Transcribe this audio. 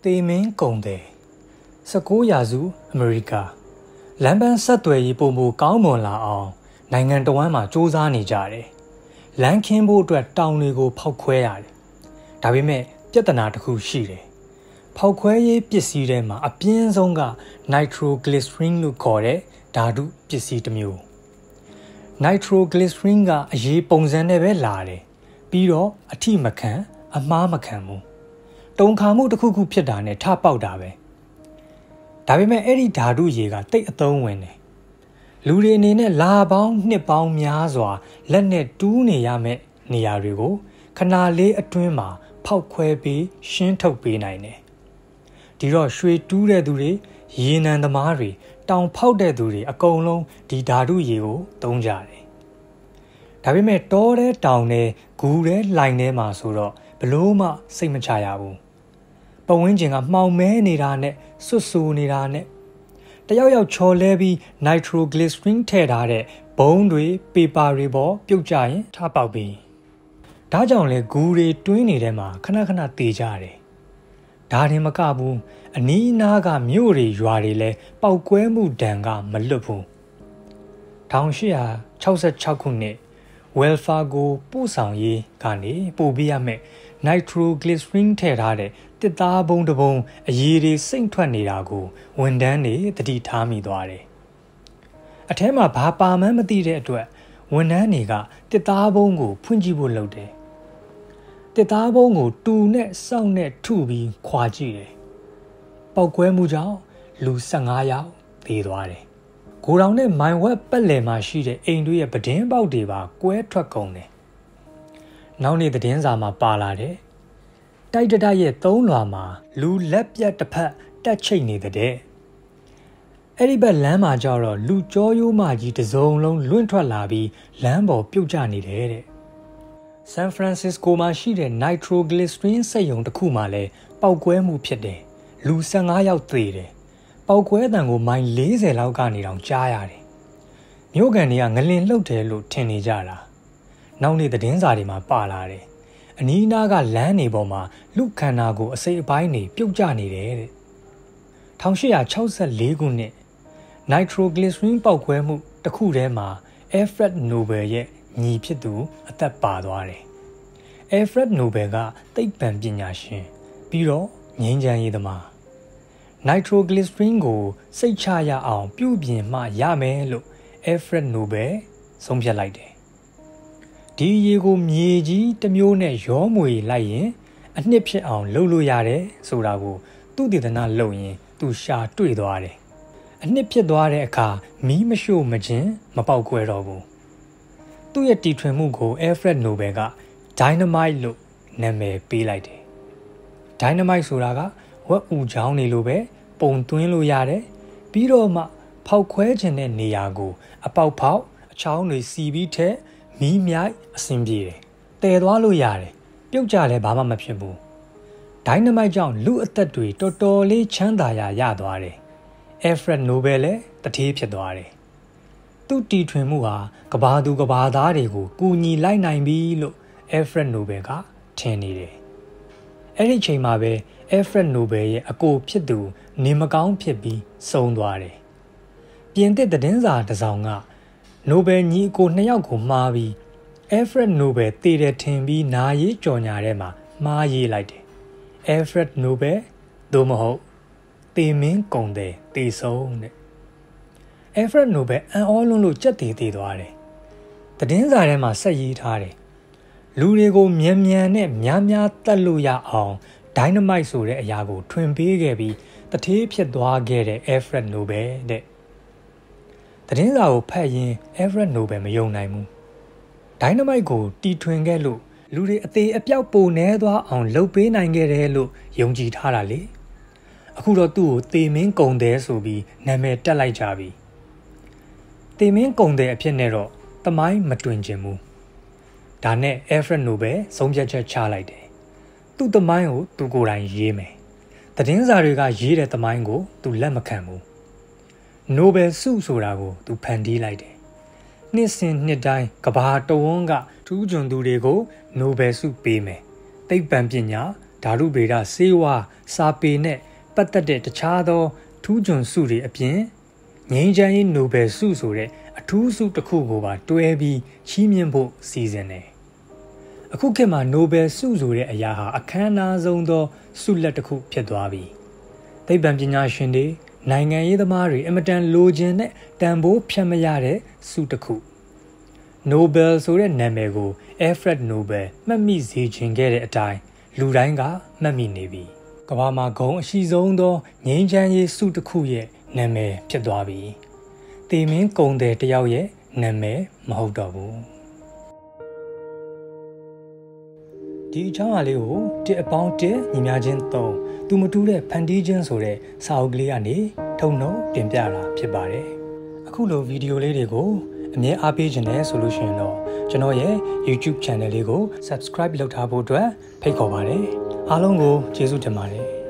သေမင်းကုန်တယ်19ရာစုအမေရိကလမ်းပန်းဆက်သွယ်ရေးပုံမူကောင်းမွန်လာအောင်နိုင်ငံတော်ဝန်မှာစ조사နေကြတယ်လမ်းခင်းဖို့အတွက်တောင်တွေကိုဖောက်ခွဲရတယ်ဒါပေမဲ့ပြဿနာတစ်ခုရှိတယ်ဖောက်ခွဲရေးပစ္စည်းတွေမှာအပြင်းဆုံးက nitroglycerin လို့ခေါ်တဲ့ဓာတုပစ္စည်းတစ်မျိုး nitroglycerin ကအရေးပုံစံနဲ့ပဲလာတယ်ပြီးတော့အထိမခံအမားမခံဘူးတုံခါမှုတစ်ခုခုဖြစ်တာနဲ့ထပေါက်တာပဲဒါပေမဲ့အဲ့ဒီဓာတုရေကတိတ်အသုံးဝင်တယ်လူတွေအနေနဲ့လာပေါင်းနှစ်ပေါင်းများစွာလက်နဲ့တူးနေရမယ့်နေရာတွေကိုခဏလေးအတွင်းမှာဖောက်ခွဲပြီးရှင်းထုတ်ပေးနိုင်တယ်ဒီတော့ရွှေတူးတဲ့သူတွေရေနံသမားတွေတောင်ဖောက်တဲ့သူတွေအကုန်လုံးဒီဓာတုရေကိုသုံးကြတယ်ဒါပေမဲ့တောတဲ့တောင်တဲ့ဂူတဲ့လှိုင်ထဲမှာဆိုတော့ဘလို့မှစိတ်မချရဘူးပဝင်းကျင်ကမှောင်မဲနေတာနဲ့ဆွတ်ဆူနေတာနဲ့တယောက်ယောက်ချော်လဲပြီး nitroglycerin ထည့်ထားတဲ့ဘုံတွေပေပါတွေပေါ်ပြုတ်ကြရင်ထပေါက်ပြီးဒါကြောင့်လေဂူတွေတွင်းနေတဲ့မှာခဏခဏတေကြတယ်ဒါတင်မကဘူးအနီးအနားကမြို့တွေရွာတွေလဲပောက်ကွဲမှုဒဏ်ကမလွတ်ဘူး1866ခုနှစ်Wells Fargo ပို့ဆောင်ရေးကနေပို့ပေးရမယ် nitroglycerin ထည့်ထားတဲ့တစ်သားဘုံတစ်ဘုံအရည်တွေစိမ့်ထွက်နေတာကိုဝန်ထမ်းတွေသတိထားမိသွားတယ်အထဲမှာဘာပါမှန်းမသိတဲ့အတွက်ဝန်ထမ်းတွေကတစ်သားဘုံကိုဖွင့်ကြည့်ဖို့လုပ်တယ်တစ်သားဘုံကိုတူနဲ့စောင့်နဲ့ထုပြီးခွာကြည့်တယ်ပောက်ကွဲမှုကြောင့်လူ15ယောက်သေသွားတယ်ဂိုဒေါင်နဲ့မိုင်ဝက်ပတ်လည်မှာရှိတဲ့အိမ်တွေရဲ့ပဒင်းပေါက်တွေပါကွဲထွက်ကုန်တယ်နောက်နေ့သတင်းစာမှာပါလာတယ်တိုက်တတိုက်ရဲ့3လွာမှာလူလက်ပြတ်တစ်ဖက်တက်ချိတ်နေတဲ့အဲ့ဒီဘက်လမ်းမှာကျတော့လူကြောရိုးမကြီးတစ်စုံလုံးလွင့်ထွက်လာပြီးလမ်းပေါ်ပြုတ်ကျနေတယ်တဲ့ဆန်ဖရန်စစ္စကိုမှာရှိတဲ့ nitroglycerin စက်ရုံတစ်ခုမှာလည်းပောက်ကွဲမှုဖြစ်တယ်လူ15ယောက်သေတယ်ပောက်ကွဲတံကိုမိုင်40လောက်ကနေတောင်ကြားရတယ်မြို့ကန်တွေကငလင်လှုပ်တယ်လို့ထင်နေကြတာနောက်နေ့သတင်းစာတွေမှာပါလာတယ်အနီးနားကလမ်းတွေပေါ်မှာလူခန္ဓာကိုယ်အစိပ်အပိုင်းတွေပြုတ်ကျနေတယ်တဲ့1864ခုနှစ် nitroglycerin ပောက်ကွဲမှုတစ်ခုထဲမှာ Alfred Nobel ရဲ့ညီဖြစ်သူအသက်ပါသွားတယ်Alfred Nobel ကသိပ္ပံပညာရှင်ပြီးတော့ငြိမ်းချမ်းရေးသမားnitroglycerin ကိုစိတ်ချရအောင်ပြုပြင်မှရမယ်လို့ Alfred Nobel ဆုံးဖြတ်လိုက်တယ်ဒီရေကိုမြေကြီးတစ်မျိုးနဲ့ရောမွေလိုက်ရင်အနှစ်ဖြစ်အောင်လုပ်လို့ရတယ်ဆိုတာကိုသူတည်တနာလုပ်ရင်သူရှာတွေ့သွားတယ်အနှစ်ဖြစ်သွားတဲ့အခါမီးမရှို့မခြင်းမပေါက်ကွဲတော့ဘူးသူ့ရဲ့တီထွင်မှုကို Alfred Nobel က dynamite လို့နာမည်ပေးလိုက်တယ် dynamite ဆိုတာကဝက်ဥချောင်းနေလို့ပဲပုံသွင်းလို့ရတယ်ပြီးတော့မှဖောက်ခွဲခြင်းတဲ့နေရာကိုအပေါက်ဖောက်အချောင်းတွေစီပြီးထက်မီးမြိုက်အဆင်ပြေတယ်တည်သွားလို့ရတယ်ပြုတ်ကြလည်းဘာမှမဖြစ်ဘူးဒိုင်းနမိုက်ကြောင့်လူအသက်တွေတော်တော်လေးချမ်းသာရသွားတယ်Alfred Nobel လည်းတထေးဖြစ်သွားတယ်သူ့တီထွင်မှုဟာကဘာသူကဘာသားတွေကိုကူညီလိုက်နိုင်ပြီလို့ Alfred Nobel ကထင်နေတယ်အဲ့ဒီချိန်မှာပဲ Alfred Nobel ရဲ့အကိုဖြစ်သူနေမကောင်းဖြစ်ပြီးဆုံးသွားတယ်ပြင်သစ်သတင်းစာတစ်စောင်က Nobel ညီအကို2ယောက်ကိုမှားပြီး Alfred Nobel တည်တယ်ထင်ပြီးနာရေးကြော်ညာထဲမှာမှားရေးလိုက်တယ် Alfred Nobel သို့မဟုတ်သေမင်းကုန်တယ်သေဆုံးတဲ့ Alfred Nobel အံ့ဩလွန်းလို့ကြက်သေးသွားတယ်သတင်းစာထဲမှာဆက်ရေးထားတယ်လူတွေကိုမြန်နဲ့များတတ်လို့ရအောင် dynamite ဆိုတဲ့အရာကိုထွင်ပေးခဲ့ပြီးတထေးဖြစ်သွားခဲ့တဲ့ Alfred Nobel တဲ့သတင်းစာကိုဖတ်ရင် Alfred Nobel မယုံနိုင်ဘူး dynamite ကိုတီထွင်ခဲ့လို့လူတွေအသေးအပြောက်ပိုနေသွားအောင်လုပ်ပေးနိုင်ခဲ့တယ်လို့ယုံကြည်ထားတာလေအခုတော့သူ့ကိုသေမင်းကုန်တယ်ဆိုပြီးနာမည်တက်လိုက်ကြပြီသေမင်းကုန်တယ်အဖြစ်နဲ့တော့သမိုင်းမတွင်ကျင်ဘူးဒါနဲ့ Alfred Nobel ဆုံးဖြတ်ချက်ချလိုက်တယ်သူ့သမိုင်းကိုသူကိုယ်တိုင်ရေးမယ်သတင်းစာတွေကရေးတဲ့သမိုင်းကိုသူလက်မခံဘူး Nobel ဆုဆိုတာကိုသူဖန်တီးလိုက်တယ်နှစ်စဉ်နှစ်တိုင်းကဘာတဝန်းကထူးချွန်သူတွေကို Nobel ဆုပေးမယ်သိပ္ပံပညာဓာတုဗေဒဆေးဝါးစာပေနဲ့ပတ်သက်တဲ့တခြားသောထူးချွန်ဆုတွေအပြင်ငြိမ်းချမ်းရေးနိုဘယ်ဆုဆိုတဲ့အထူးဆုတစ်ခုကိုပါတွဲပြီးချီးမြှင့်ဖို့စီစဉ်တယ်။အခုခေတ်မှာနိုဘယ်ဆုဆိုတဲ့အရာဟာအခမ်းအနားဆုံးသောဆုလက်တစ်ခုဖြစ်သွားပြီ။သိပ္ပံပညာရှင်တွေနိုင်ငံရေးသမားတွေအမတန်လိုချင်တဲ့တန်ဖိုးဖြတ်မရတဲ့ဆုတစ်ခုနိုဘယ်ဆိုတဲ့နာမည်ကိုAlfred Nobel မှတ်မိစေခြင်းခဲ့တဲ့အတိုင်းလူတိုင်းကမှတ်မိနေပြီ။ကမ္ဘာမှာဂုဏ်အရှိဆုံးသောငြိမ်းချမ်းရေးဆုတစ်ခုရဲ့နာမည်ဖြစ်သွားပြီ။တေမင်းကုံတယ်တယောက်ရဲ့နာမည်မဟုတ်တော့ဘူး။ဒီအကြောင်းအရာလေးကိုတစ်အပေါင်းတစ်ညီများချင်း3သူမတူတဲ့ဖန်တီးခြင်းဆိုတဲ့စာအုပ်ကလေးကနေထုတ်နှုတ်တင်ပြတာဖြစ်ပါတယ်။အခုလိုဗီဒီယိုလေးတွေကိုအမြဲအားပေးခြင်းနဲ့ဆိုလို့ရှိရင်တော့ကျွန်တော်ရဲ့ YouTube channel လေးကို subscribe လုပ်ထားဖို့အတွက်ဖိတ်ခေါ်ပါတယ်။အားလုံးကိုကျေးဇူးတင်ပါတယ်။